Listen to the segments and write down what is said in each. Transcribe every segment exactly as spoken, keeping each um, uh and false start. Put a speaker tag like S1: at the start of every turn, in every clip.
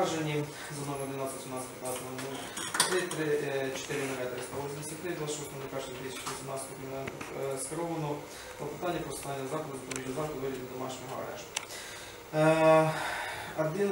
S1: провадженні за номер одинадцять сімнадцять п'ятнадцять три чотири нуль триста вісімдесят три двадцять шостого першого дві тисячі вісімнадцятого скеровано клопотання про складання заходу з запобіжного заходу у вигляді домашнього арешту. Один,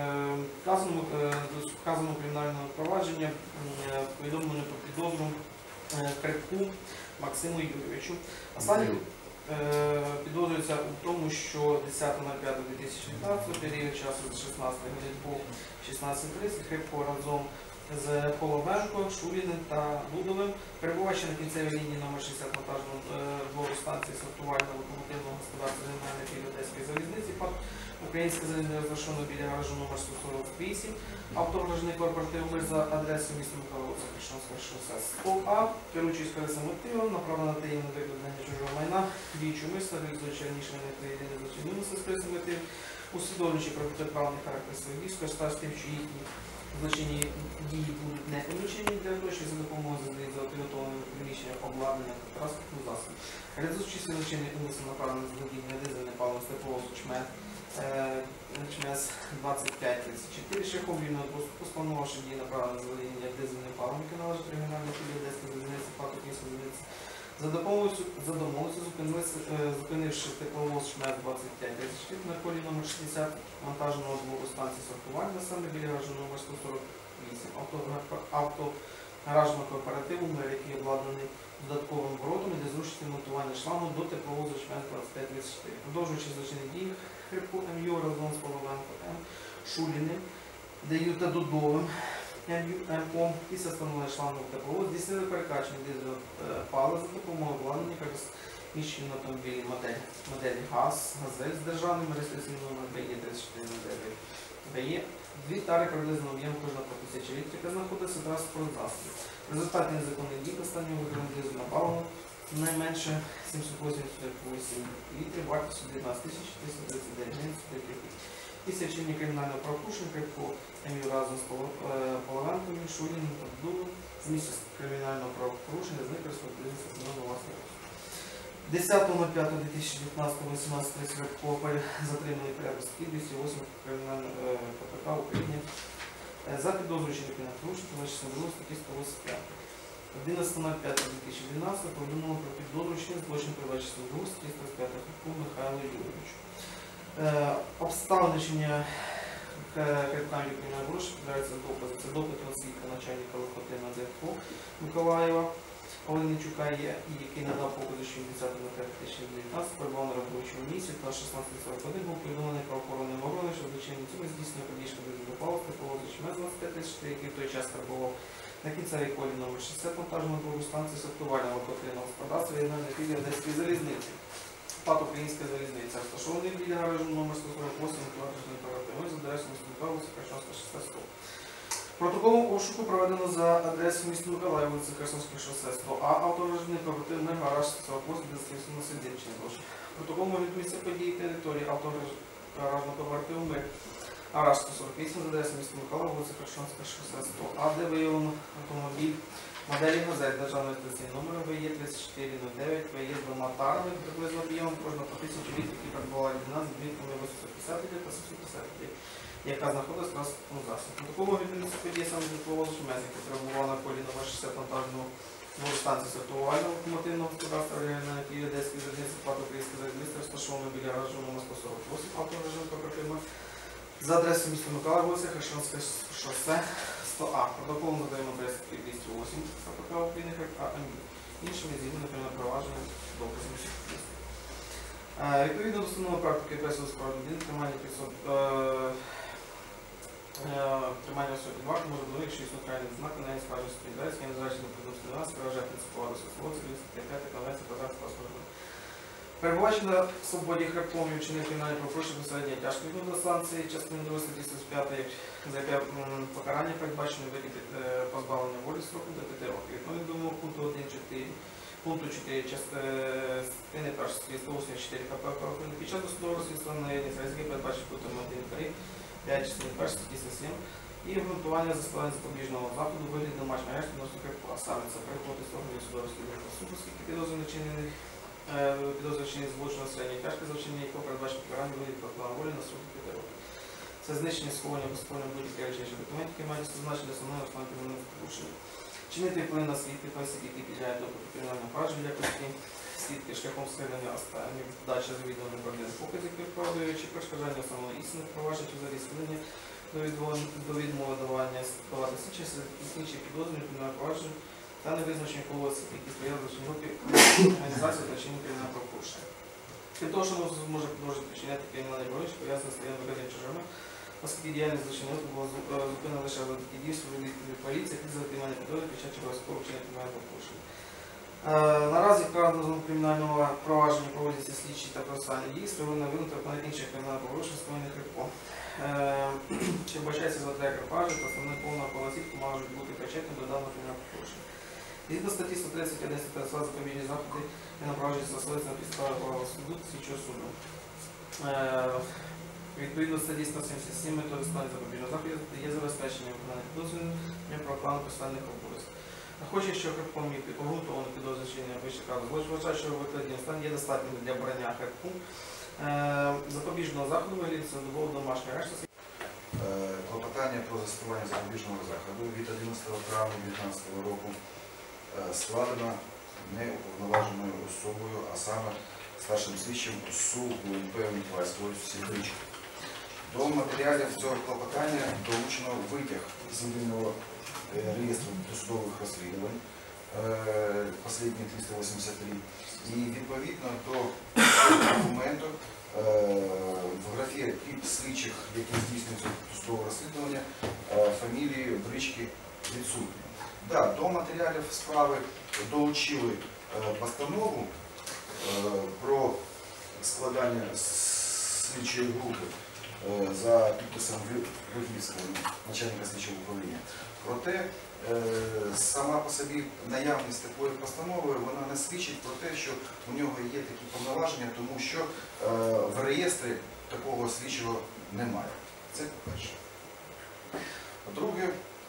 S1: вказаному кримінальному провадженні повідомлено про підозру Крипку Максиму Юрійовичу. Останній підозрюється у тому, що десятого п'ятого дві тисячі дев'ятнадцятого період часу з шістнадцятої години по шістнадцята тридцять Крипко разом з Половенко, Шуліним та Дудовим, перебуваючи на кінцевій лінії номер шістдесят монтажного двору станції сортувального локомотивного господарства Генеральної філії Одеської залізниці, Українська залізниця розташована біля гаражу номер сто сорок вісім, автогаражний корпоратив «Мир» за адресою міста Михайловця, Хрещанського шосе сто А, керуючись колесом мотивом, направлено на таємне викрадення чужого майна, діючу мисла, реалізуючи раніше не проведення злочинів з колесом мотив, усвідомлюючи про протиправний характер своїх дій, скористав з тим, що їхні злочинні дії будуть не помічені для того, що за допомогою задають за підготовленим приміщенням обладнання та транспортну засобу. Реалізуючи злочинний умисел направлений з водіння дизельне паливо степового чмет ЧМС двадцять п'ять тридцять чотири, шляхом вільного доступу, спланувавши дії направлення з водіння дизельним паливом, яке належить регіональній філії Одеської залізниці, ПАТ «Українська залізниця». За домовленістю, зупинивши тепловоз ЧМС двадцять п'ять тридцять чотири на колії номер шістдесят вантажного двору станції сортування, саме біля гаражу номер сто сорок вісім, автогаражного кооперативу «Мир», який обладнаний додатковим воротом для зручності монтування шлангу до тепловозу ЧМС двадцять п'ять тридцять чотири. Продовжуючи злочинні дії Крипку М Ю разом з Половенко М, Шуліним, Д Ю та Дудовим М Ю М О після встановлення шлангу в тепловоз здійснили перекачання дизельного палива за допомогою обладнання розміщені на автомобілі модель, моделі ГАЗ, «Газель» з державним реєстраційним номером Б Е тридцять чотири нуль дев'ять Б Е, дві тари приблизно об'єм кожна по тисячі літрів, яка знаходиться в транспортному. В результаті незаконних дій останнього виконання дизельного палива найменше сімсот вісімдесят вісім літрів, вартістю дев'ятнадцять тисяч триста тридцять дев'ять гривень сорок копійок. Після вчинення кримінального правопорушення Крипко М Ю разом з Половенком, Шуліним та Дудовим з місця кримінального правопорушення зник розпорядження встановлено власного. десятого п'ятого дві тисячі дев'ятнадцятого вісімнадцять тридцять Крипко затриманий перепустки двісті восьмого кримінального К П К України за підозрою чинення порушення за частиною другої статті сто вісімдесят п'ять. одинадцятого п'ятого дві тисячі дванадцятого повідомлено про підозру чинення злочин перед частиною другої статті сто вісімдесят п'ять Крипку Михайлу Юрійовичу. Обставини чинення кримінального кримінального порушення підбираються докази. Це допити освітка начальника Лохотина Д Ф О Миколаєва Оленичука Є, який надав покази, що десятого п'ятого дві тисячі дев'ятнадцятого перебував на робочому місці та шістнадцята сорок один був повідомлений правоохоронним органам, що злочинні цілі здійснює крадіжку дизельного палива тепловозу ЧМС двадцять п'ять тридцять чотири, який в той час перебував на кінцевій колії номер шістдесят монтажного двору станції сортувального локомотивного господарства Регіональної філії Одеської залізниці. ПАТ «Українська залізниця», розташований біля гаражу номер сто сорок вісім, гаражний кооператив з адресою міста Михайловця, Хрещанського шосе сто. Протоколом обшуку проведено за адресою міста Миколаїв, вулиця Хрещанського шосе сто А, автогаражний кооператив «Мир», гараж сорок вісім, де зафіксовано сидінчний злочин. Протоколом огляду місця події території автогаражного кооперативу «Мир», гараж сто сорок вісім, з адресою міста Миколаїв, вулиця Хрещанського шосе сто А, де виявлено автомобіль моделі «Газель» державної реєстраційного номера В Е тридцять чотири нуль дев'ять, В Е з двома тарами, приблизно об'ємом кожна по тисячі літрів, які перебувала людина з відбірками вісімсот п'ятдесят літрів та сімсот п'ятдесят літрів, яка знаходилась в транспортному засобі. Протоколом відповідності події саме тепловозу ЧМС, який перебував на колії номер шістдесят монтажного двору станції сортувального локомотивного господарства Регіональної філії Одеської залізниці, ПАТ «Українська залізниця», розташованого біля гаражу номер сто сорок вісім, автогаражного кооперативу за адресою міста Миколаїв, вулиця Хрещанське шосе сто А. Протоколом надаємо адресу двісті вісім К П К України А М Ю. Іншими згідно кримінального провадження доказами дійсності. Відповідно до встановленої практики пресової справи людини, тримання тримання особи варто може бути, якщо існує крайні знаки, на справді сподівається, я називаю, що відповідно до нас, справжає принципова дослідство, це п'ята конвенція про захист паспорту. Перебуваючи на свободі Крипком і вчинив кримінальне правопорушення безпосередньо тяжкої відносно до санкції, частини другої статті сто п'ять, за яке покарання передбачено вигляді позбавлення волі строком до п'яти років. Відповідно до вимог пункту один чотири, пункту чотири частини першої статті сто вісімдесят чотири К П К України під час досудового розслідства на наявність ризиків передбачено пунктом один три, п'ять частини першої статті сто сім і обґрунтування за складання запобіжного заходу у вигляді домашнього арешту відносно Крипка. А саме це переход із органів судового розслідування суду, оскільки підозрюваний вчинених підозрюваний злочину середньої тяжкості, за вчинення якого передбачено покарання вигляді позбавлення волі на срок п'яти років. Це знищення сховання безпольної будь-яких речей чи документів, які мають зазначення для основного основного кримінального порушення. Чинити вплив на свідки та осіб, які підлягають до кримінального провадження в якості свідки шляхом складення останніх, дача завідомо неправдивих показів, підправдуючи перешкоджання основної істини провадження чи взагалі схилення до відмови давання складати слідчі інші підозрювані кримінального провадження та невизначені коло осіб, які стояли в злочинній групі організації та чинні кримінального правопорушення. Крім того, що може продовжити вчиняти кримінальні правопорушення, пов'язані з стоянням ведення чужими, оскільки діяльність злочинного була зупинена лише завдяки дійству поліції, під затримання підозри під час чергового вчинення кримінального правопорушення. Наразі вказаного кримінального провадження проводяться слідчі та процесуальні дії, спрямовані на виготовлення інших кримінальних правопорушень, скоєних РПО. Чи вбачається за те крапажі, то основне повна полосівка можуть бути причетні до даного кримінального правопорушення. Згідно статті сто тридцять один стаття два запобіжні заходи і направлені застосовуються на підставі права суду слідчого суду. Відповідно статті сто сімдесят сім методи складання запобіжного заходу є забезпечення виконання підозрювання про плану процесуальних обов'язків. Хоче, що ХРПом є обґрунтовано підозрювання вище казу, вважає, що викладення стан є достатнім для обрання ХРПу запобіжного заходу вигляді цілодобового домашнього арешту.
S2: Клопотання про застосування запобіжного заходу від одинадцятого травня дві тисячі дев'ятнадцятого року складено неуповноваженою особою, а саме старшим слідчим СУ ГУНП Миколаївської Сільвички. До матеріалів цього клопотання долучено витяг з єдиного реєстру досудових розслідувань, останній триста вісімдесят три, і відповідно до документу в графі тип слідчих, які здійснюють досудове розслідування, фамілії Брички відсутні. Да, до матеріалів справи долучили постанову про складання слідчої групи за підписом Вихівського начальника слідчого управління. Проте сама по собі наявність такої постанови вона не свідчить про те, що у нього є такі повноваження, тому що в реєстрі такого слідчого немає. Це по-перше. По-друге,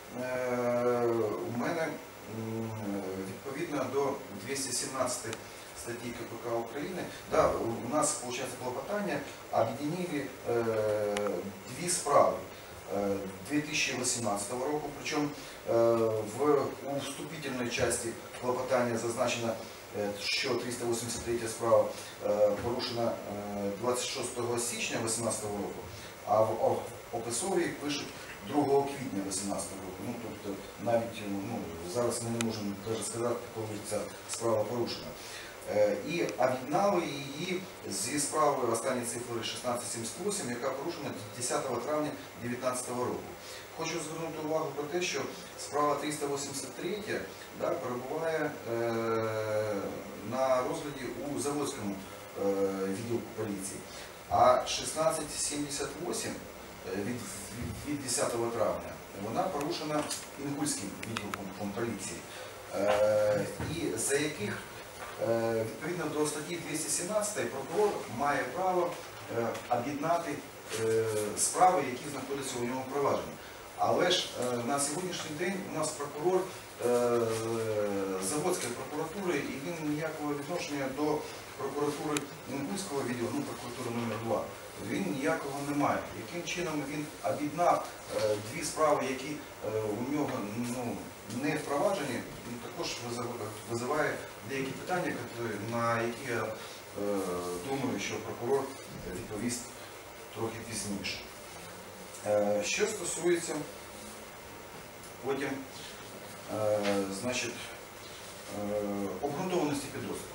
S2: у мене відповідно до двісті сімнадцятої статті КПК України, да, у нас, виходить, клопотання об'єднали дві справи дві тисячі вісімнадцятого року, причому в, у вступительной части клопотання зазначено, що триста вісімдесят третя справа порушена двадцять шостого січня дві тисячі вісімнадцятого року, а в описовій пишуть другого квітня дві тисячі вісімнадцятого року. Ну, тобто навіть ну, зараз ми не можемо навіть сказати, коли ця справа порушена. І об'єднали її зі справою останні цифри шістнадцять сімдесят вісім, яка порушена десятого травня дві тисячі дев'ятнадцятого року. Хочу звернути увагу про те, що справа триста вісімдесят третя да, перебуває е, на розгляді у Заводському е, відділку поліції, а шістнадцять сімдесят вісім від, від, від десятого травня вона порушена Інгульським відділком поліції, е, і за яких відповідно до статті двісті сімнадцять прокурор має право об'єднати справи, які знаходяться у нього в провадженні. Але ж на сьогоднішній день у нас прокурор Заводської прокуратури, і він ніякого відношення до прокуратури Інгульського відділу, ну, прокуратури номер два, він ніякого не має. Яким чином він об'єднав дві справи, які у нього ну, не впроваджені, також визиває деякі питання, на які я думаю, що прокурор відповість трохи пізніше. Що стосується потім, значить, обґрунтованості підозри.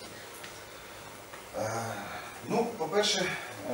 S2: Ну, по-перше,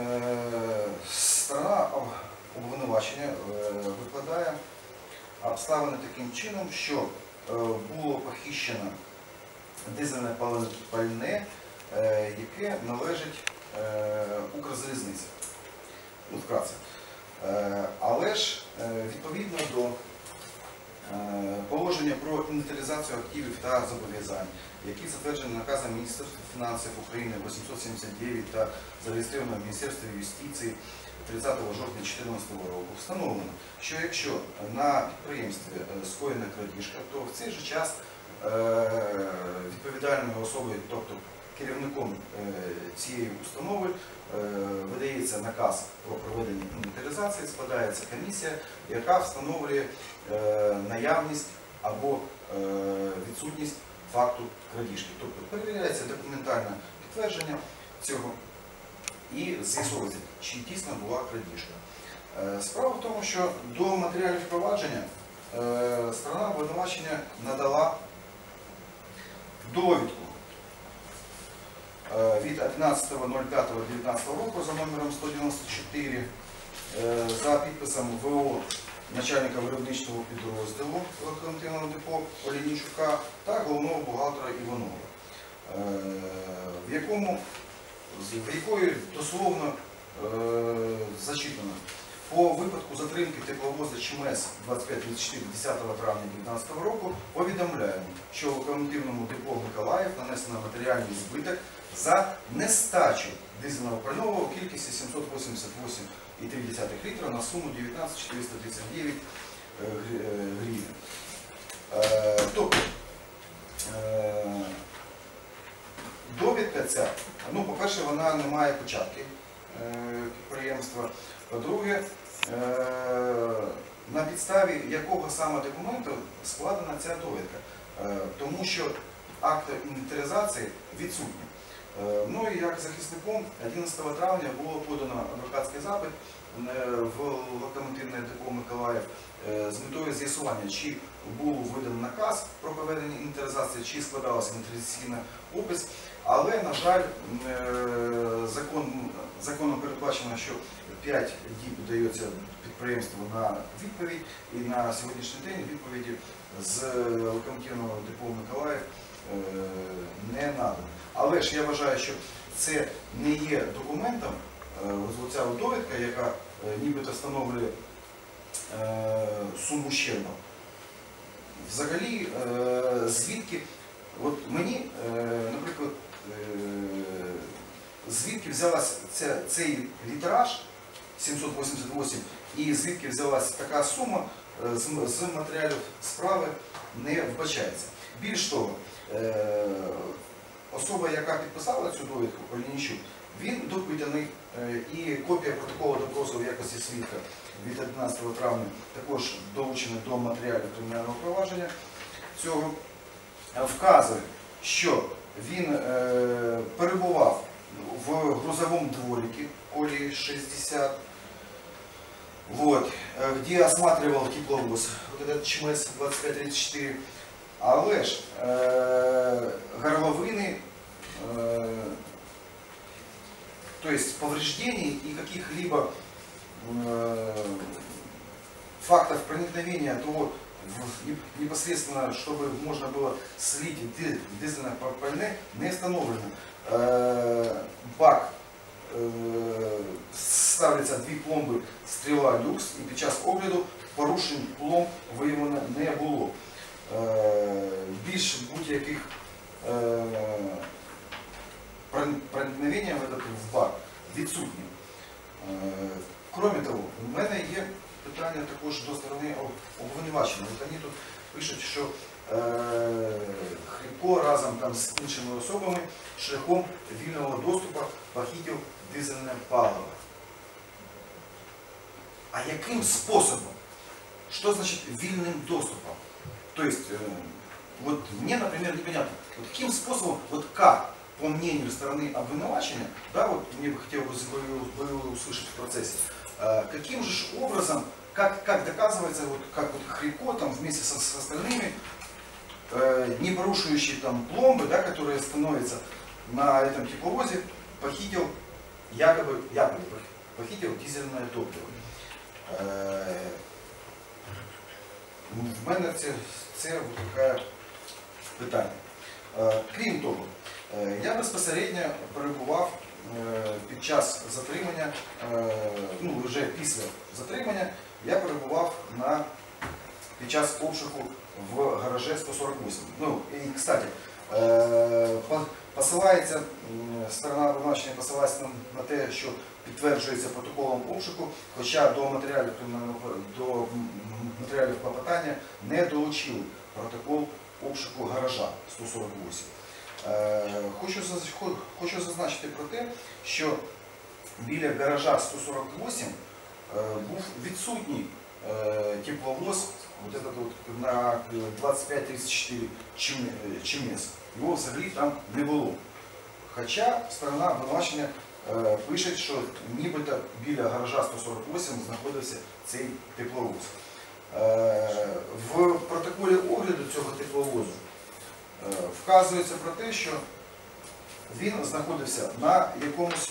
S2: сторона обвинувачення викладає обставини таким чином, що було похищено дизельне пальне, яке належить Укрзалізниці. Ну, вкратце. Але ж відповідно до положення про інвентаризацію активів та зобов'язань, які затверджені наказом Міністерства фінансів України вісімсот сімдесят дев'ять та зареєстровано в Міністерстві юстиції тридцятого жовтня дві тисячі чотирнадцятого року, встановлено, що якщо на підприємстві скоєна крадіжка, то в цей же час відповідальною особою, тобто керівником цієї установи видається наказ про проведення інвентаризації, складається комісія, яка встановлює наявність або відсутність факту крадіжки. Тобто перевіряється документальне підтвердження цього і з'ясовується, чи дійсно була крадіжка. Справа в тому, що до матеріалів провадження сторона обвинувачення надала довідку від одинадцятого п'ятого дев'ятнадцятого року за номером сто дев'яносто чотири за підписом В О начальника виробничого підрозділу локомотивного депо Олійничука та головного бухгалтера Іванова, в якому в якої дословно зачитано: по випадку затримки тепловоза ЧМС двадцять п'ять тридцять чотири десятого травня дві тисячі дев'ятнадцятого року повідомляємо, що локомотивному депо Миколаїв нанесено матеріальний збиток за нестачу дизельного пального у кількості сімсот вісімдесят вісім цілих три десятих літра на суму дев'ятнадцять тисяч чотириста тридцять дев'ять гривень. Тобто, довідка ця, ну, по-перше, вона не має початки підприємства. По-друге, на підставі якого саме документу складена ця довідка. Тому що акт інвентаризації відсутній. Ну і як захисником одинадцятого травня було подано адвокатський запит в локомотивне депо Миколаїв з метою з'ясування, чи був виданий наказ про проведення інвентаризації, чи складалася інвентаризаційний опис. Але, на жаль, закон, законом передбачено, що п'ять діб дається підприємству на відповідь, і на сьогоднішній день відповіді з локомотивного депо Миколаїв не надано. Але ж я вважаю, що це не є документом, оця довідка, яка нібито встановлює суму ущербу. Взагалі, звідки, от мені, наприклад, звідки взялась ця, цей літраж сімсот вісімдесят вісім і звідки взялась така сума, з, з матеріалів справи не вбачається. Більш того, особа, яка підписала цю довідку, Олійничук, він допитаний, і копія протоколу допросу в якості свідка від одинадцятого травня також долучена до матеріалів кримінального провадження цього, вказує, що він е, перебував в грузовому дворике колії шістдесят, вот, где осматривал тепловоз, вот этот ЧМС двадцять п'ять тридцять чотири, але ж е, горловины, э, то есть повреждений и каких-либо э, фактов проникновения того, в, непосредственно, чтобы можно было слить дизельное пальне, не установлено. Э, бак э, ставляться дві пломби стріла люкс, і під час огляду порушень пломб виявлено не було. Більш будь-яких проникновення в бак відсутні. Крім того, в мене є питання також до сторони обвинуваченого. Вони тут пишуть, що Хрипко разом там з іншими особами шляхом вільного доступу похитив дизельне паливо. А яким способом? Что значит вільним доступом? То есть, э, вот мне, например, непонятно, вот каким способом, вот как, по мнению стороны обвинувачения, да, вот мне бы хотелось бы, бы услышать в процессе, э, каким же образом, как, как доказывается, вот, как вот Хрипко там вместе со, с остальными, э, не порушающие там пломбы, да, которые становятся на этом тепловозе, похитил, якобы, якобы похитил дизельное топливо. Э, В мене це, це викликає питання. Крім того, я безпосередньо перебував під час затримання, ну вже після затримання, я перебував на, під час обшуку в гаражі сто сорок вісім. Ну, і, кстати, посилається, сторона обвинувачення посилається на те, що підтверджується протоколом обшуку, хоча до матеріалів, до матеріалів клопотання не долучили протокол обшуку гаража сто сорок вісім. Е, Хочу, заз- хо- хочу зазначити про те, що біля гаража сто сорок вісім е, був відсутній е, тепловоз вот этот вот на двадцять п'ять тридцять чотири ЧМС. Його взагалі там не було. Хоча сторона обвинувачення е, пише, що нібито біля гаража сто сорок вісім знаходився цей тепловоз. Е, в протоколі огляду цього тепловозу е, вказується про те, що він знаходився на якомусь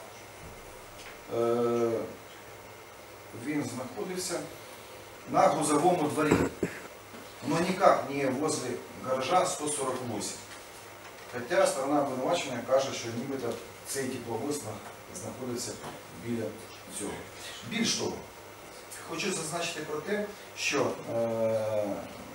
S2: е, він знаходився на грузовому дворі, но никак не возле гаража сто сорок вісім. Хоча сторона обвинувачення каже, що нібито цей тепловоз знаходиться біля цього. Більш того, хочу зазначити про те, що, е,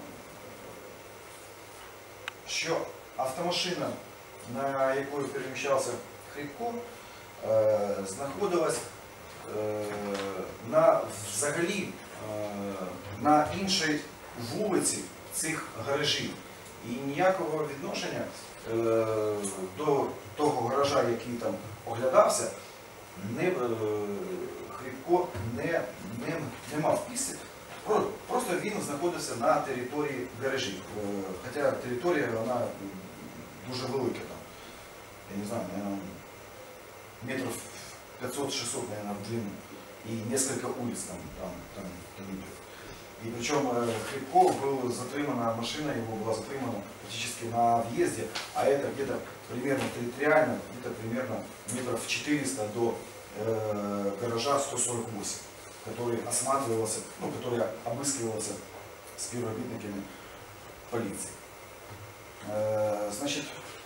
S2: що автомашина, на якою переміщався Хрипко, е, знаходилась е, на, взагалі е, на іншій вулиці цих гаражів. І ніякого відношення е, до того гаража, який там оглядався, не, е, Хрипко не, не, не мав місця. Просто він знаходився на території гаражів. Е, хоча територія вона дуже велика. Там, я не знаю, наверное, метров пятьсот-шестьсот, наверное, в длину. И несколько улиц там, там, там, там идет. И причем Хрипко был затримана, машина его была затримана практически на въезде, а это где-то примерно территориально, где-то примерно метров четыреста до э, гаража сто сорок восемь, который осматривался, ну, который обыскивался співробітниками полиции. Э, значит,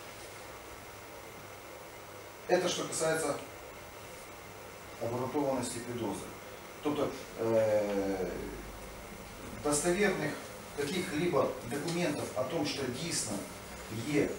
S2: это что касается обґрунтованості підозри. Тобто е, достовірних каких-либо документів о том, що дійсно є, е,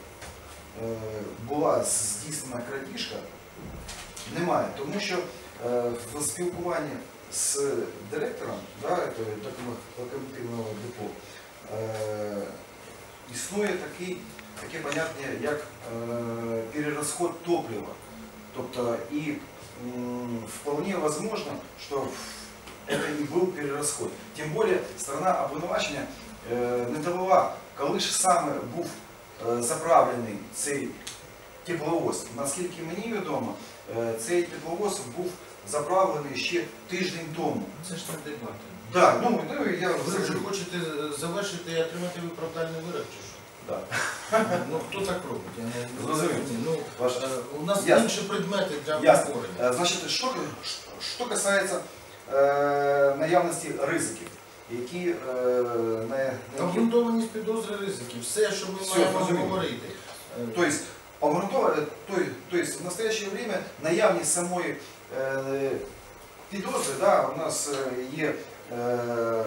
S2: була здійснена крадіжка, немає. Тому що е, в спілкуванні з директором, да, локомотивного депо е, існує такий, таке поняття, як е, перерозход топлива. Тобто і вполне возможно, что это и был перерасход. Тем более сторона обвинувачення не довела, коли ж саме був заправлений цей тепловоз. Наскільки мені відомо, цей тепловоз був заправлений ще тиждень тому.
S3: Це ж не дебати.
S2: Да, ну, ну, я...
S3: Ви вже хочете завершити і отримати виправдальний вирок, чи що?
S2: Да.
S3: Ну, хто так робить? Я не
S2: Зрозумів.
S3: Ну,
S2: Ваш...
S3: у нас
S2: Ясно.
S3: інші предмети для
S2: Ясно.
S3: обговорення.
S2: Значить, що, що касається е, наявності ризиків, які, е, на, на які...
S3: Обґрунтованість підозри ризиків. Все, що ми
S2: Все,
S3: маємо
S2: розумію.
S3: говорити.
S2: То есть, обґрунтовано, то, то есть в настоящее время наявність самої е, підозри, да, у нас є е, е,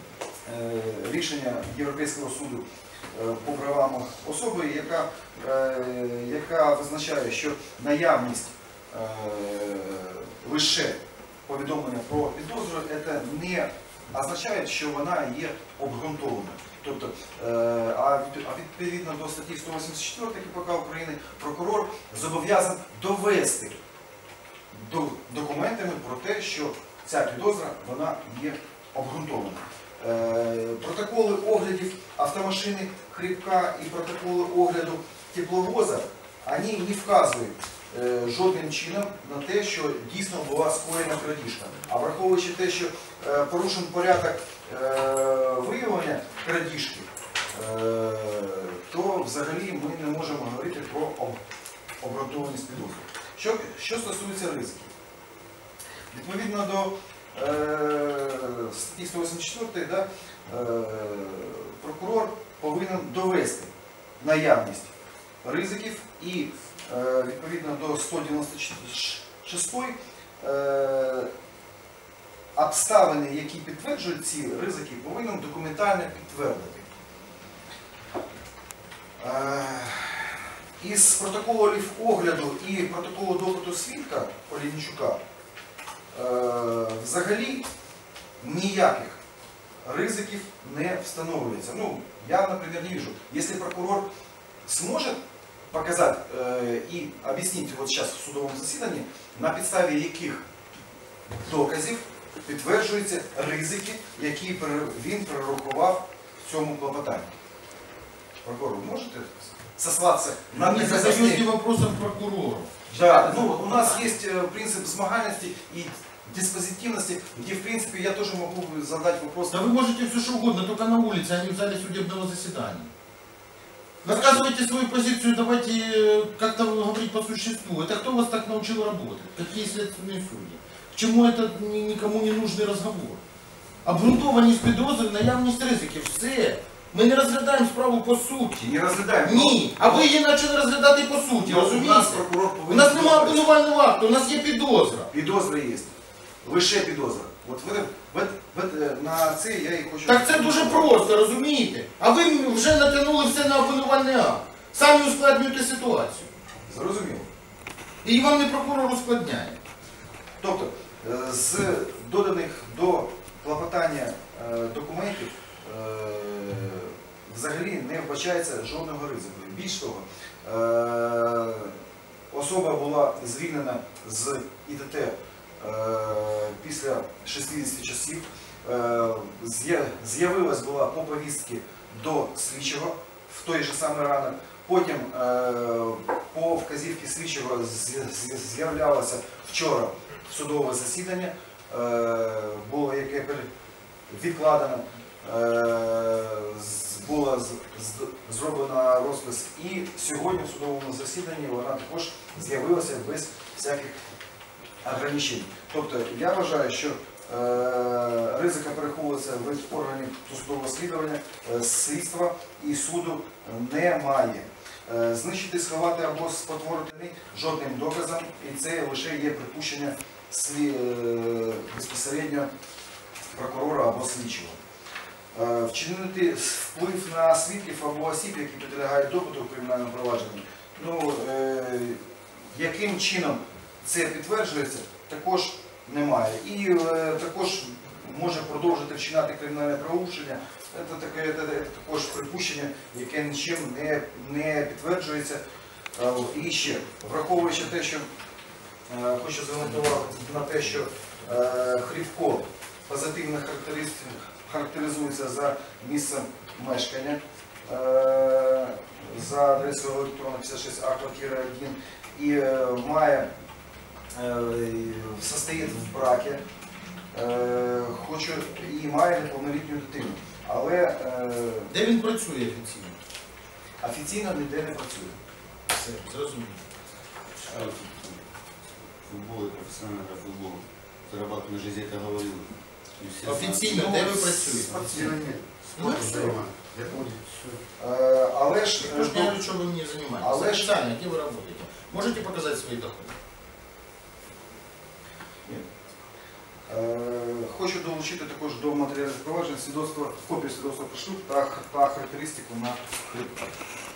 S2: рішення Європейського суду по правам особи, яка, е, яка визначає, що наявність е, лише повідомлення про підозру це не означає, що вона є обґрунтованою. Тобто, е, а відповідно до статті сто вісімдесят чотири КПК України прокурор зобов'язаний довести до, документами про те, що ця підозра вона є обґрунтованою. Е, протоколи оглядів автомашини Хрипка і протоколи огляду тепловоза, вони не вказують е, жодним чином на те, що дійсно була скоєна крадіжка. А враховуючи те, що е, порушений порядок е, виявлення крадіжки, е, то взагалі ми не можемо говорити про об, обґрунтованість підозри. Що, що стосується ризиків? Відповідно до статті сто вісімдесят чотири, да, прокурор повинен довести наявність ризиків і відповідно до сто дев'яносто шостої обставини, які підтверджують ці ризики, повинен документально підтвердити. Із протоколів огляду і протоколу допиту свідка Полінічука взагалі ніяких ризиків не встановлюється. Ну, я, наприклад, не вижу. Если прокурор сможет показать э, и объяснить вот сейчас в судовому засіданні, на підставі яких доказів підтверджуються ризики, які пере- він перерахував в цьому клопотанні. Прокурор, можете сослаться на
S3: Вы не
S2: доказательные-
S3: задаете вопросом прокурору.
S2: Да, ну у нас есть э, принцип змагальности и диспозитивности, где в принципе я тоже могу задать вопрос.
S3: Да вы можете все что угодно, только на улице, а не в зале судебного заседания. Рассказывайте свою позицию, давайте э, как-то говорить по существу. Это кто вас так научил работать? Какие следственные судьи? К чему этот ни- никому не нужный разговор? Обґрунтованість підозри, наявність ризиків. Все. Ми не розглядаємо справу по суті.
S2: Не розглядаємо.
S3: Ні. А ви її почали розглядати по суті,
S2: Ну, у
S3: розумієте?
S2: нас прокурор
S3: У
S2: повинен...
S3: нас немає обвинувального акту, у нас є підозра.
S2: Підозра є. Лише підозра. От ви, ви, ви, на це я і хочу...
S3: Так це дуже просто, розумієте? А ви вже натягнули все на обвинувальний акт. Самі ускладнюєте ситуацію.
S2: Зрозуміло.
S3: І вам не прокурор ускладняє.
S2: Тобто, е, з доданих до клопотання е, документів е, взагалі не вбачається жодного ризику. Більш того, е, особа була звільнена з ІТТ е, після шістдесят часів, е, з'я- з'явилась була по повістці до слідчого в той же самий ранок. Потім е, по вказівці слідчого з- з- з'являлося вчора судове засідання, е, було яке пере- відкладено, е, з- було з- з- зроблено розпис, і сьогодні в судовому засіданні вона також з'явилася без всяких ограничень. Тобто я вважаю, що е, ризика переховується від органів досудового розслідування, е, слідства і суду немає. Е, Знищити, сховати або спотворити жодним доказом, і це лише є припущення слі... е, безпосередньо прокурора або слідчого. Е, Вчинити вплив на свідків або осіб, які підлягають допиту в кримінальному провадженні. Ну, е, яким чином це підтверджується, також немає. І е, також може продовжити вчиняти кримінальне правопорушення. Це таке, це, це також припущення, яке нічим не, не підтверджується. Е, І ще, враховуючи те, що е, хочу звернути увагу на те, що е, Хрівко позитивно характериз- характеризується за місцем мешкання, е, за адресою електронна п'ятдесят шість А, квартира один, і е, має, е, состоїть в бракі, е, хочу, і має неповнолітню дитину. Але е,
S3: Де він працює офіційно?
S2: офіційно ніде не працює.
S3: Все, зрозуміло.
S4: Футбол и профессиональная игра в футбол. Зарабатываю на жизнь, это говорил. И все
S3: Офіційно,
S2: Ну,
S3: де ви працюєте?
S4: Спортсмена нет.
S3: Ну,
S4: Спортом
S3: все.
S4: занимаюсь. Я понял. Все.
S2: Е, Але ж,
S3: Я же не говорю, что вы мне занимаетесь.
S2: Але ж-
S3: Официально, где вы работаете? Можете показать свои доходы?
S2: Е, Хочу долучити також до матеріалів проваджень свідоцтво, копію свідоцтва про шлюб та, та характеристику на Хрівка.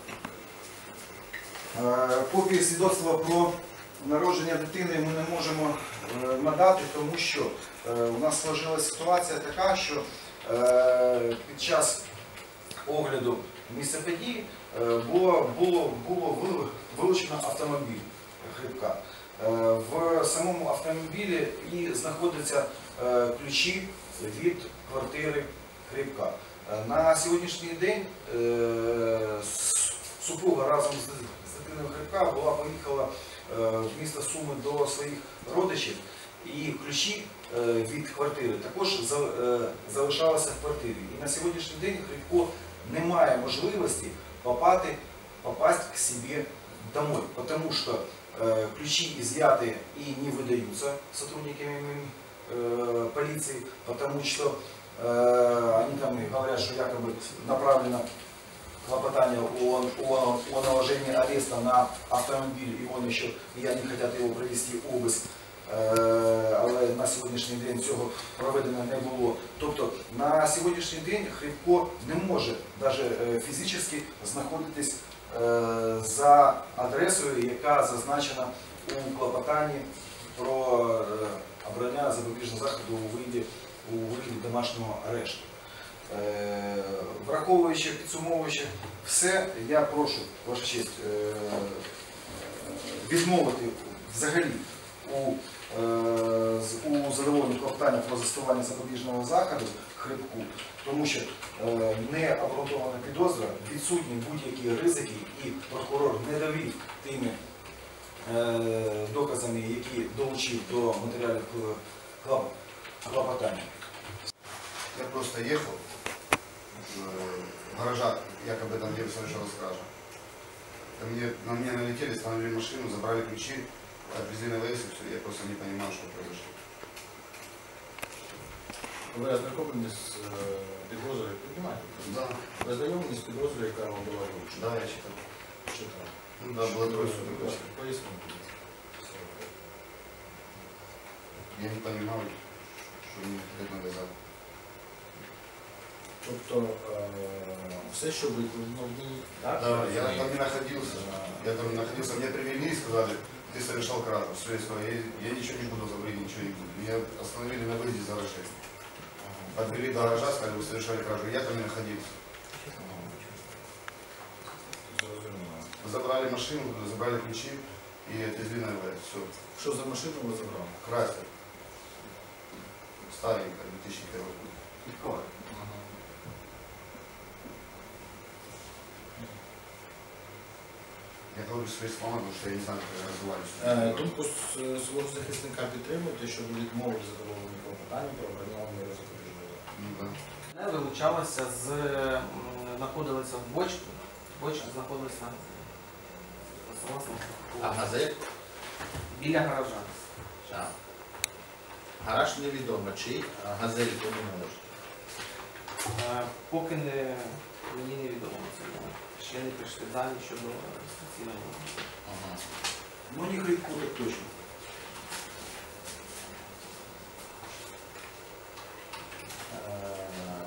S2: Е, Копії свідоцтва про народження дитини ми не можемо е, надати, тому що е, у нас сложилася ситуація така, що е, під час огляду місця події е, було, було, було вил- вилучено автомобіль Хрівка. Е, В самому автомобілі і знаходяться е, ключі від квартири Хрівка. Е, На сьогоднішній день е, с- супруга разом з з дитиною Хрівка була поїхала е, в місто Суми до своїх родичів, і ключі е, від квартири також за- е, залишалися в квартирі. І на сьогоднішній день Хрівко не має можливості попати, попасть к себе домой, потому что э, ключи изъяты и не выдаются сотрудниками э, полиции, потому что э, они там и говорят, что якобы направлено клопотание о, о, о наложении ареста на автомобиль, и он еще, и они хотят его провести обыск. Е, Але на сьогоднішній день цього проведено не було. Тобто на сьогоднішній день Хрівко не може навіть фізично знаходитись е, за адресою, яка зазначена у клопотанні про е, обрання запобіжного заходу у вигляді, у вигляді домашнього арешту. Е, Враховуючи, підсумовуючи все, я прошу, ваша честь, е, відмовити взагалі у, е, з- у задоволенні клопотання про застосування запобіжного заходу Хрипку, тому що е, не обґрунтована підозра, відсутні будь-які ризики, і прокурор не довів тими е, доказами, які долучив до матеріалів клоп- клопотання.
S5: Я просто ехал, в гаражах якобы там где совершал кражу. Там мне, на меня налетели, остановили машину, забрали ключи, отвезли на ВС, и все. Я просто не понимал, что произошло.
S3: Ви ознакомлені з е, підозрою, піднімайте.
S5: Да,
S3: Ви ознайомлені з підозрою, яка вам була вручена?
S5: да, я читал.
S3: Читав.
S5: Ну да, было трое суток.
S3: Будь ласка, поясніть.
S5: Я не понимал, что мне конкретно доказать.
S3: Тобто е, все, що викладено в ній, так?
S5: Да, я там не находился. Я там не находился. Меня привели и сказали, ты совершал кражу. Все, я сказал, я, я ничего не буду говорить, ничего не буду. Меня остановили на выезде за шесть. Подвели до гаража, сказали, вы совершали кражу. Я там не находился.
S3: Зрозуміло.
S5: Забрали машину, забрали ключи и отвезли на ВС. Все.
S3: Що за машину ви забрали?
S5: Крастер. Старенькая, две тысячи первого года. Я говорю свои слова, потому что я не знаю, как я
S3: Е,
S5: разговариваю.
S3: Думку с- свого захисника підтримуєте, щодо відмови в задоволенні клопотання про обрання міри запобіжного заходу.
S5: Ну да.
S1: Не вилучалася з м, знаходилися в бочку. Бочка знаходилася власне
S3: А газель?
S1: біля гаража.
S3: Так. Гараж невідомо, чий, а газель кому належить.
S1: Е, Поки не мені невідомо це. Ще не прийшли дані щодо реєстраційного.
S3: Ага.
S2: Ну не Хрипку, так точно.
S3: Е,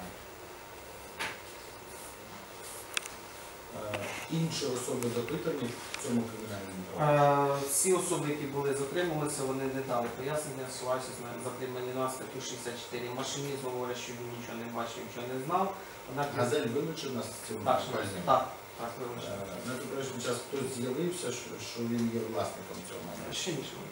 S3: е, Інші особи запитані в цьому кримінальному провадженні.
S1: Е, Всі особи, які були затримувалися, вони не дали пояснення, ссилаючись на затримані на статтю шістдесят чотири. Машиніст говорить, що він нічого не бачив, нічого не знав. Однак
S3: Газель вилучена з цього
S1: Так,
S3: провадження?
S1: так, так, вибачте.
S3: Е, На теперішній час хтось з'явився, що, що він є власником цього майна.
S1: Ще нічого.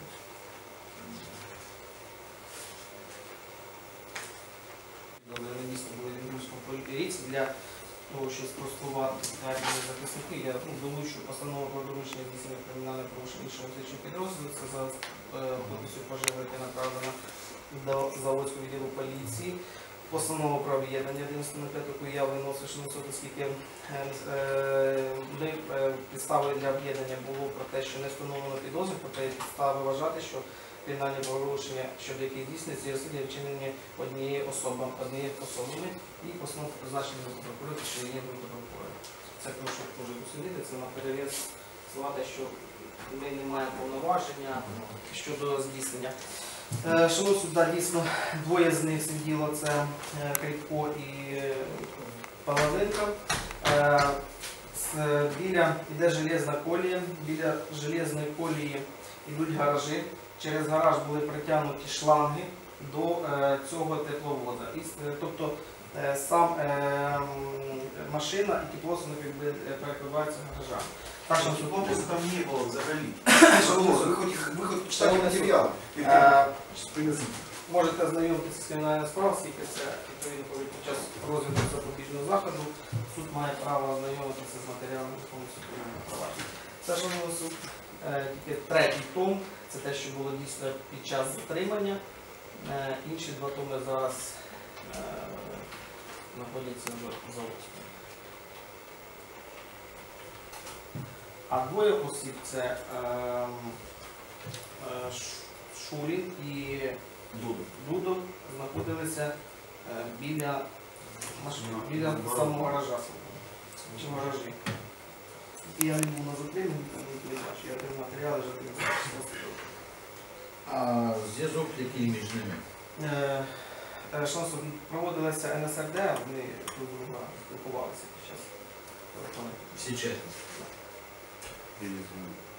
S1: Добре, місто були в Інгульському поліції для того, щоб спростувати ствердження захисників. Я ну, думаю, що постанова про доручення здійснення кримінального порушення іншого слідчого підрозділу, це за е, подписю пожежі, яка направлена до Заводського відділу поліції. Постанова про об'єднання одинадцятого п'ятого, яку я виносив, що несу, оскільки е, е, ми, е, підстави для об'єднання було про те, що не встановлено підозру, проте є підстави вважати, що кримінальні порушення, щодо яких дійсності є розслідування, вчинені однією особою, однією особами, і постанова призначення до прокурора, що є до прокурора. Це прошу дуже дослідити, це на перевес слова, що ми не маємо повноваження щодо здійснення. Е, Шановні суд, да, дійсно, двоє з них сиділо, це е, Кріпко і е, Павленко. Е, з- Біля йде железна колія, біля железної колії йдуть гаражі. Через гараж були притягнуті шланги до е, цього тепловоза. І, е, тобто е, сам е, м, машина і тепловоз якби перекриваються гаражами. Так, що суд,
S2: Комплекса там не было взагалі.
S1: Шановні
S2: Вы
S1: суд,
S2: хоть, вы хоть читали
S1: Шановний суд,
S2: материал.
S1: е, можете ознайомитися з кримінальною справою, оскільки це відповідно коли під час розгляду запобіжного заходу суд має право ознайомитися з матеріалами повністю кримінального провадження. Це, шановний суд, е, тільки третій том, це те, що було дійсно під час затримання. Е, Інші два томи зараз е, знаходяться в Заводську. А двоє осіб це ем, е, Ш- Шурін і
S3: Дуду.
S1: Дудо знаходилися е, біля, машини, біля самого гаража. Чи в гаражі. І я не був на затриманні, тому не бачу, я отримав матеріали вже тридцять.
S3: А зв'язок який між ними?
S1: Е, е, Шановні суд, проводилася ен ес ер де, вони тут друга спілкувалися під час телефону.
S3: Всі чесно.
S5: Я не знаю.